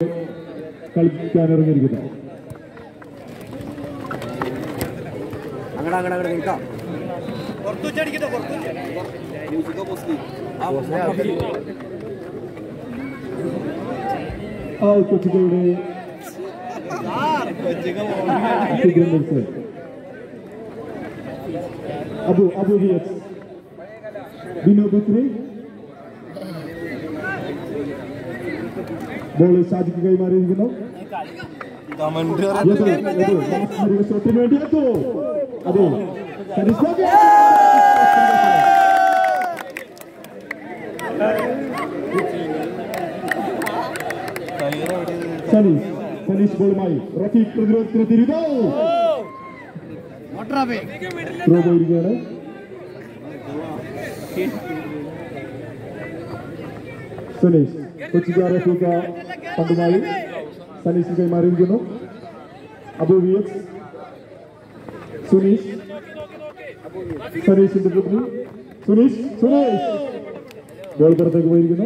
കളിക്കാനിറങ്ങിയിരിക്കുന്നത്. കൊച്ചികളുടെ അബു ബിനു ബിത്രി ബോൾ ഷാജിക്ക് കൈമാറിയിരിക്കുന്നു. ഷോട്ടിന് വേണ്ടി എത്തൂ. അതെ സനീഷ് ബോളുമായി റഫീഖ് പ്രതിരോധത്തിന് തിരികെ പോയിരിക്കുകയാണ്. സനീഷ് കൊച്ചിക്കാർ റഫീഖ പന്തുമായി സനീഷിന് കൈമാറിയിരിക്കുന്നു. അബു വി എക്സ് സുനീഷ് സനീഷിന്റെ പുത്രി സുനീഷ് ബോൾ പുറത്തേക്ക് പോയിരിക്കുന്നു.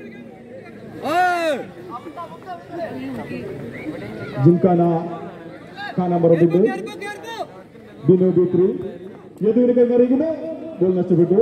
ജിംഖാന മറബിന്റെ ബിനു ബിത്രി യദുവിന് കൈമാറിയിരിക്കുന്നു. ബോൾ നഷ്ടപ്പെട്ടു.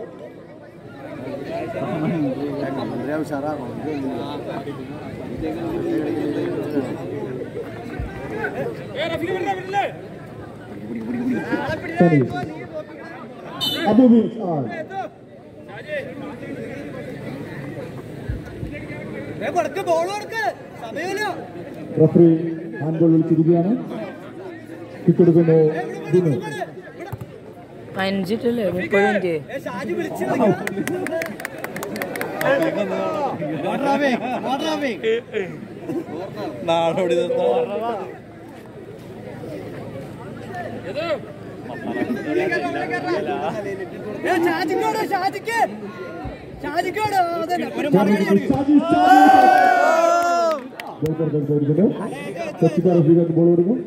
റഫറി ഹാൻഡ് ബോൾ വിളിച്ചിരിക്കുകയാണ്. കിക്കെടുക്കുന്നു ബിനു. 5 30 ബോൾ കൊടുക്കും.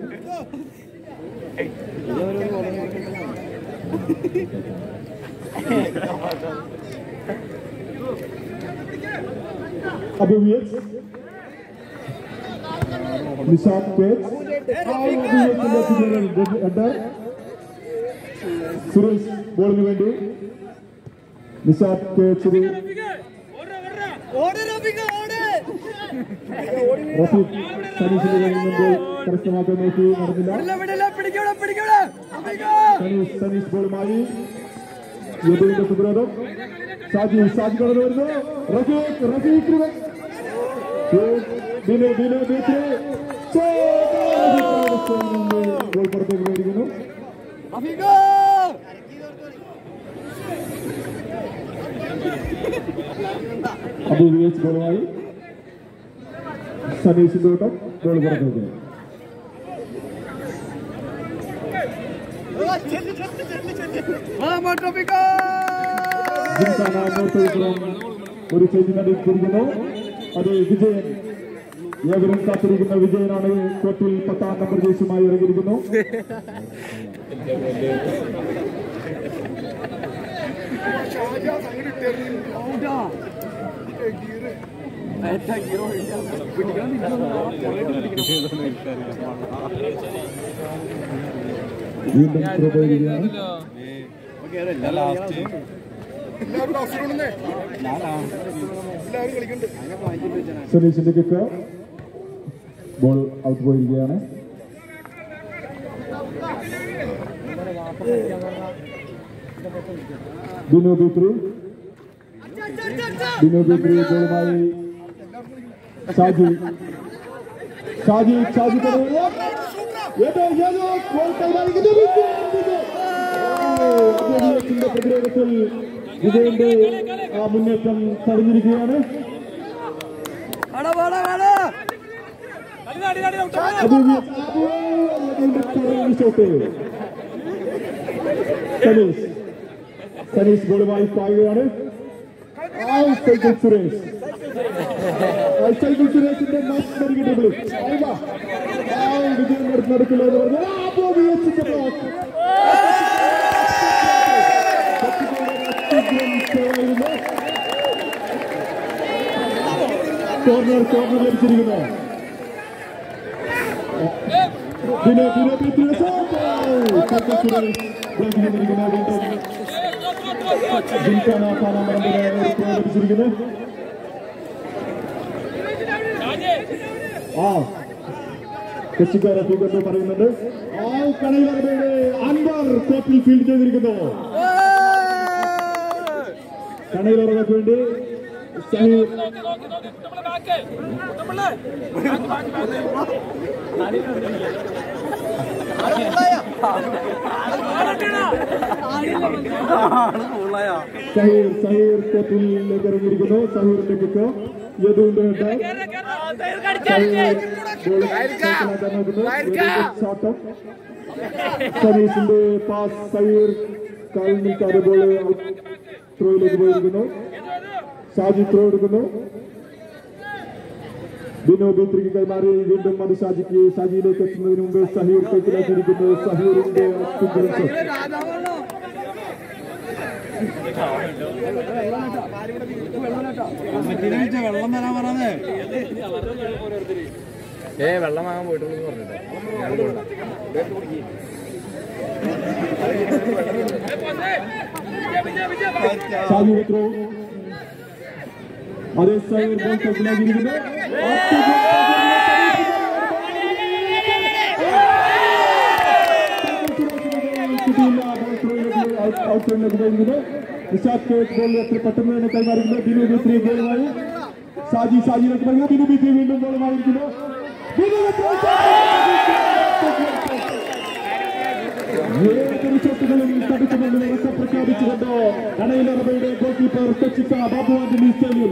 സുരേഷ് ബോളിന് വേണ്ടി നിഷാദ് കേച്ചറി റഫീഖ് സനീഷിന്റെ കഴിയുമ്പോൾ കരസ്ഥമാക്കാൻ നോക്കി നടന്നില്ല. സനീഷ് ബോളുമായി യദുവിന്റെ പ്രതിരോധം. ഷാജി കടന്നു വരുന്നു. റഫീഖ് ഗോൾ പുറത്തേക്ക് പോയിരിക്കുന്നു. അബു വി എച്ച് ഗോളുമായി സനീഷിന്റെ ഓട്ടം. ഗോൾ പുറത്തേക്ക്. ഒരു ചെയ്തി നടത്തിയിരിക്കുന്നു. അത് വിജയൻ. ഏവരും കാത്തിരിക്കുന്ന വിജയനാണ്. കോർട്ടിൽ 10ാം നമ്പർ ജേഴ്സിയുമായി ഇറങ്ങിയിരിക്കുന്നു. വീണ്ടും സനീഷിന്റെ കിക്ക്. ബോൾ ഔട്ട് പോയിരിക്കുകയാണ്. ബിനു ബിത്രി ബോളുമായി ഷാജി പ്രതിരോധത്തിൽ വിജയന്റെ ആ മുന്നേറ്റം തടഞ്ഞിരിക്കുകയാണ്. സനീഷ് ഗോളുമായി പായുകയാണ്. സുരേഷിന്റെ വിജയം നടക്കില്ല എന്ന് പറഞ്ഞു. കോർണർ കോർണർ ലഭിച്ചിരിക്കുന്നു. കൊച്ചിക്കാരെ പറയുന്നുണ്ട്. കണയിലറബയുടെ അൻവർ കോപ്പിൽ ഫീൽഡ് ചെയ്തിരിക്കുന്നു. കണയിലറബയ്ക്ക് വേണ്ടി സഹീർ കോപ്പിലേക്ക് ഇറങ്ങിയിരിക്കുന്നു. സഹീറിന്റെ കിക്ക് യദുവിന്റെ ഷോട്ടം. സനീഷിന്റെ പാസ് സഹീർ കാലിൽ നിൽക്കാതെ ബോൾ ത്രോയിലേക്ക് പോയിരിക്കുന്നു. ഷാജി ത്രോ എടുക്കുന്നു. ബിനോ ബി3 കൈമാറി വീണ്ടും അത് ഷാജിക്ക്. ഷാജിയിലേക്ക് എത്തുന്നതിന് മുമ്പ് സഹീർ കൈക്കലാക്കിയിരിക്കുന്നു. സഹീറിന്റെ വെള്ളം തരാൻ പറഞ്ഞേ. വെള്ളം വാങ്ങാൻ പോയിട്ടുള്ളൂ പറഞ്ഞിട്ട് ഷാജിയുടെ ത്രോ. അതേ സഹീർ ബോൾ കൈക്കലാക്കിയിരിക്കുന്നു. നിഷാദ് കേസ് ബോൾ എത്ര പെട്ടെന്ന് തന്നെ കൈമാറിയിരിക്കുന്നു. ബിനു ബി3 ബോളുമായി ഷാജിയിലേക്ക് പറയുന്നു. ബിനു ബി3 വീണ്ടും ബോളുമായിരിക്കുന്നു. ഏതൊരു ഷോട്ടുകളും തടുക്കുമെന്ന് ഉറക്കെ പ്രഖ്യാപിച്ചുകൊണ്ട് കണയിലറബയുടെ ഗോൾ കീപ്പർ കൊച്ചിക്ക ബാബു ആന്റണി സ്റ്റേഡിയം.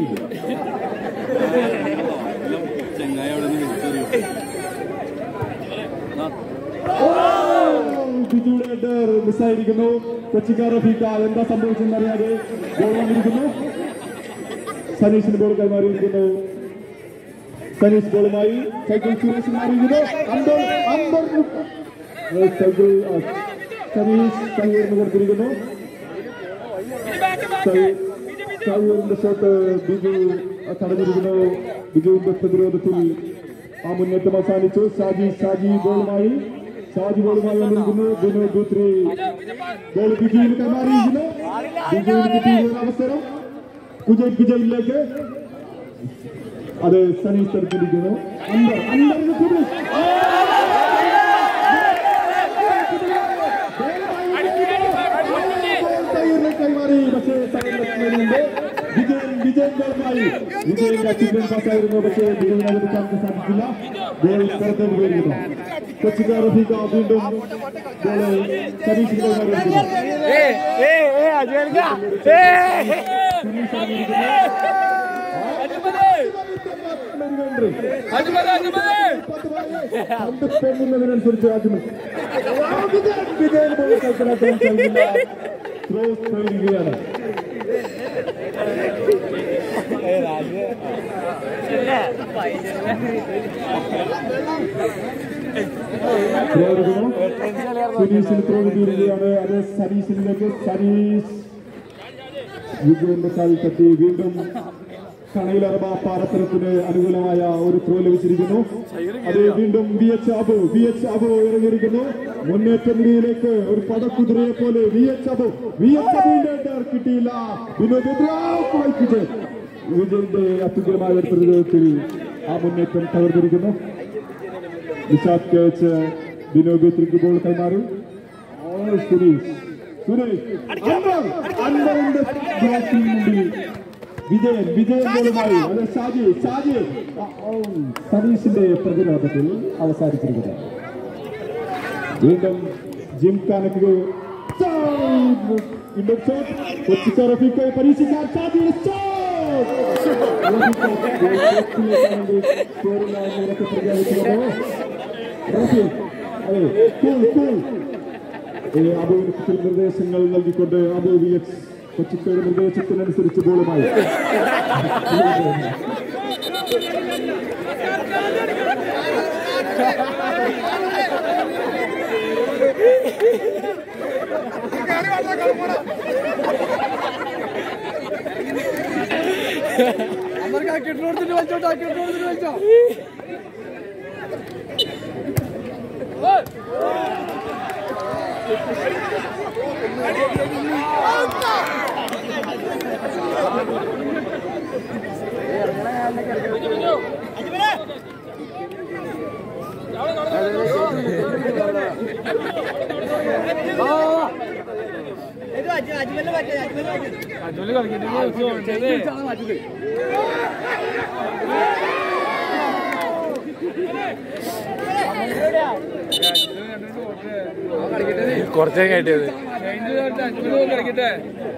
ബിജുയുടെ മിസ്സായിരിക്കുന്നു. കൊച്ചിക്ക റഫീഖ എന്താ സംഭവിച്ചെന്നറിയാതെ ഗോൾ വന്നിരിക്കുന്നു. സനീഷിന് ബോൾ കൈമാറിയിരിക്കുന്നു. സനീഷ് ബോളുമായി സൈക്കിൾ സുരേഷ് മാറിയിരിക്കുന്നു. സൈക്കിൾ സനീഷ് സഹീറിന് കൊടുത്തിരിക്കുന്നു. സഹീറിന്റെ ഷോട്ട് ബിജു തടഞ്ഞിരിക്കുന്നു. ബിജുവിന്റെ പ്രതിരോധത്തിൽ ആ മുന്നേറ്റം അവസാനിച്ചു. ഷാജി ബോളുമായി വന്നിരിക്കുന്നു. ബിനു ബി3 ബോൾ ബിജുവിന് കൈമാറിയിരിക്കുന്നു. ബിജുവിന് കിട്ടിയ അവസരം കുജയിലേക്ക്. അത് സനീഷ് തടുത്തിരിക്കുന്നു. കൈമാറി. പക്ഷേ വിജയൻ ബോളുമായി വിജയന്റെ ചിന്തൻ പാസ്സായിരുന്നു. പക്ഷേ വിജയൻ അവതരിക്കാൻ സാധിച്ചില്ല. ഗോൾ പുറത്തേക്ക് പോയിരിക്കുന്നു. കൊച്ചിക്ക റഫീഖ വീണ്ടും ഗോൾ സനീഷിന് കൈമാറിയിരിക്കുന്നു. നുസരിച്ച് വിജയൻ ബോൾ കൈക്കലാക്കാൻ കഴിയില്ല. ത്രോസ് പോയിരിക്കുകയാണ്. സനീഷിന് ത്രോ കിട്ടിയിരിക്കുകയാണ്. അത് സനീഷിലേക്ക്. സനീഷ് വിജയന്റെ കാലിൽ തട്ടി. വീണ്ടും കണയിലറബ പാറത്തരത്തിന് അനുകൂലമായ ഒരു ത്രോ ലഭിച്ചിരിക്കുന്നു. അത് വീണ്ടും വി എച്ച് അബു ഇറങ്ങിയിരിക്കുന്നു. മുന്നേറ്റ നിരയിലേക്ക് ഒരു പടക്കുതിരയെ പോലെ വി എച്ച് അബുവിന്റെ കിട്ടിയില്ല. വിജയന്റെ അത്യുഗ്രമായ ഒരു പ്രതിരോധത്തിൽ ആ മുന്നേറ്റം തകർന്നിരിക്കുന്നു. നിഷാദ് കേച്ച് ബിനോ ബി3 ബോൾ കൈമാറി. സുരേഷ് അൻവറിന്റെ മുമ്പിൽ വിജയൻ ബോളുമായി. അത് ഷാജി സനീഷിന്റെ പ്രതിരോധത്തിൽ അവസാനിച്ചിരിക്കുന്നു. വീണ്ടും ജിംഖാനക്ക് കൊച്ചിക്ക റഫീഖ് പരീക്ഷിക്കാൻ അബുവിന് നിർദ്ദേശങ്ങൾ നൽകിക്കൊണ്ട് അബു വി എക്സ് കൊച്ചിക്കയുടെ നിർദ്ദേശത്തിനനുസരിച്ച് ബോളുമായി അമർക്കാ കിട്ടുന്നോടത്തിന് വെച്ചോട്ടാ കുറച്ചേ കേട്ടത് കളിക്കട്ടെ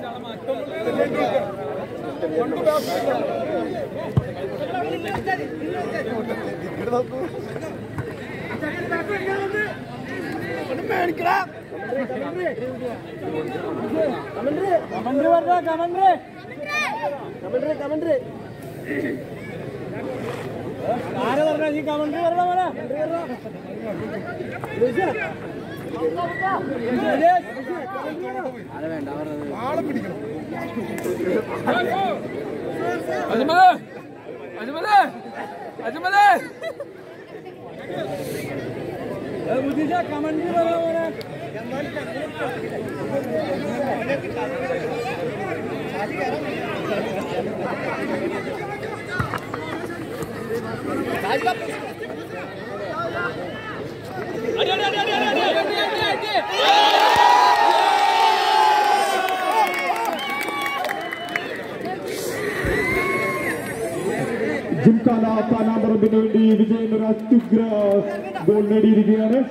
ജിംഖാന കാനാമറമ്പിന് വേണ്ടി വിജയൻ ഒരു അത്യുഗ്ര ഗോൾ നേടിയിരിക്കുകയാണ്.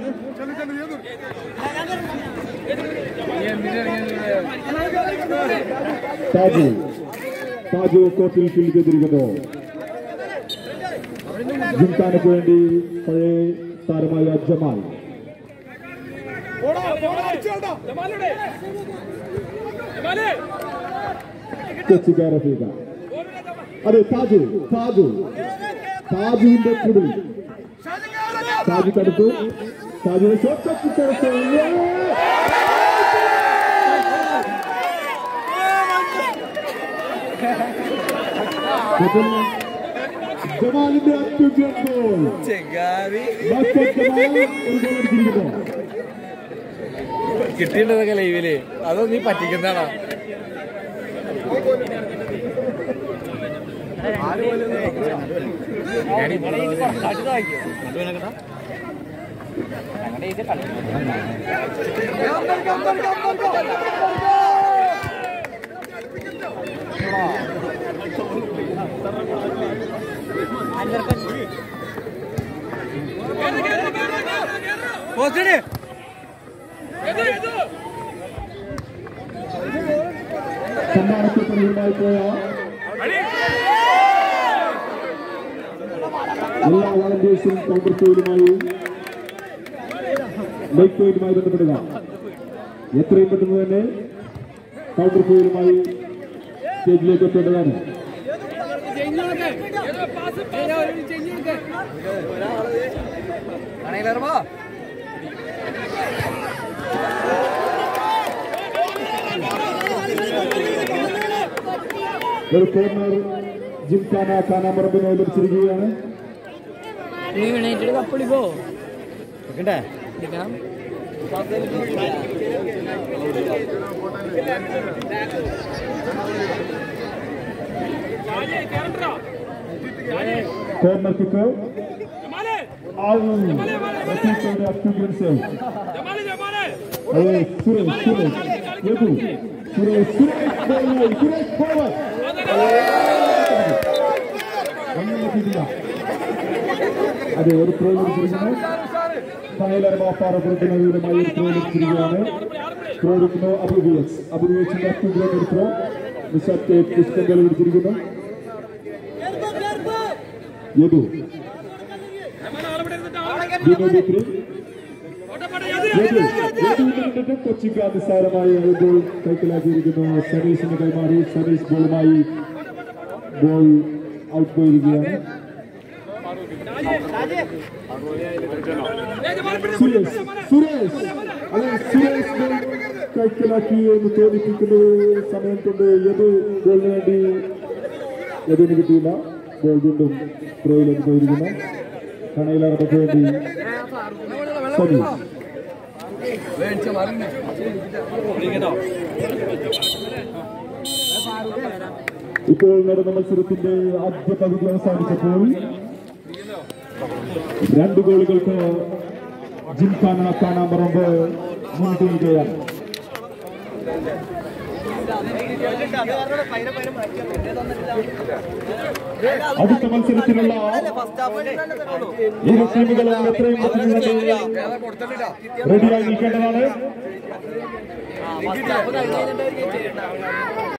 താജു കോർട്ടിൽ ഫീൽഡ് ചെയ്തിരിക്കുന്നു. ജിംഖാനക്ക് വേണ്ടി പഴയ താരമായ ജമാൽ. കൊച്ചിക്കാ റഫീഖ. അതെ താജുവിന്റെ കുടി. താജു തടുത്തു. താജുവിനെ ജമാലിന്റെ അത്യുഗ്രൻ ഗോൾ. കിട്ടിയിട്ടതൊക്കെ ലൈവില് അതൊന്നും നീ പറ്റിക്കുന്നതാണോ? സമ്മാനത്തിൽ പ്രതിയുമായി പോയ എല്ലാ വളണ്ടിയേഴ്സും കൗണ്ടർ പോയിന്റുമായി ലൈറ്റ് പോയിന്റുമായി ബന്ധപ്പെടുക. എത്രയും പെട്ടെന്ന് തന്നെ കൗണ്ടർ പോയിന്റുമായി സ്റ്റേജിലേക്ക് എത്തേണ്ടതാണ്. ഒരു കോർണർ ജിംഖാന കാനാമറമ്പിനെ ലഭിച്ചിരിക്കുകയാണ്. കപ്പളിക്കോ കോർണർ കിക്ക് അതെ ഒരു ത്രോ ലഭിച്ചിരിക്കുന്നു. ഫൈനൽ മാപ്പാറ പുറത്തുനിന്നുമായി ഒരു ത്രോ ലഭിച്ചിരിക്കുകയാണ്. ത്രോ എടുക്കുന്നു അബുവിയച്ചിന്റെ അത്യുഗ്രൻ ഒരു ത്രോ നിശാത്തെ പുഷ്പങ്ങൾ ലഭിച്ചിരിക്കുന്നു. കൊച്ചിക്ക് നിസ്സാരമായി ഗോൾ കൈക്കലാക്കിയിരിക്കുന്നു. സനീഷിന് കൈമാറി. സനീഷ് ബോളുമായി ബോൾ ഔട്ട് പോയിരിക്കുകയാണ്. സുരേഷ് കൈക്കലാക്കി എന്ന് തോന്നിപ്പിക്കുന്ന സമയം കൊണ്ട് ഏത് ഗോളിന് വേണ്ടി ഏതിന് കിട്ടിയില്ല. ബോൾ വീണ്ടും ത്രോയിലേക്ക് പോയിരിക്കുന്നു. കണയിലറബയ്ക്ക് വേണ്ടി സനി. ഇപ്പോൾ നടന്ന മത്സരത്തിന്റെ ആദ്യ പകുതി അവസാനിച്ചപ്പോൾ 2 ഗോളുകൾക്ക് ജിംഖാന കാണാമ്പറമ്പ് മുൻതൂങ്ങുകയാണ്. അടുത്ത മത്സരത്തിനുള്ള ഇരു ടീമുകളും എത്രയും റെഡിയായി നിൽക്കേണ്ടതാണ്.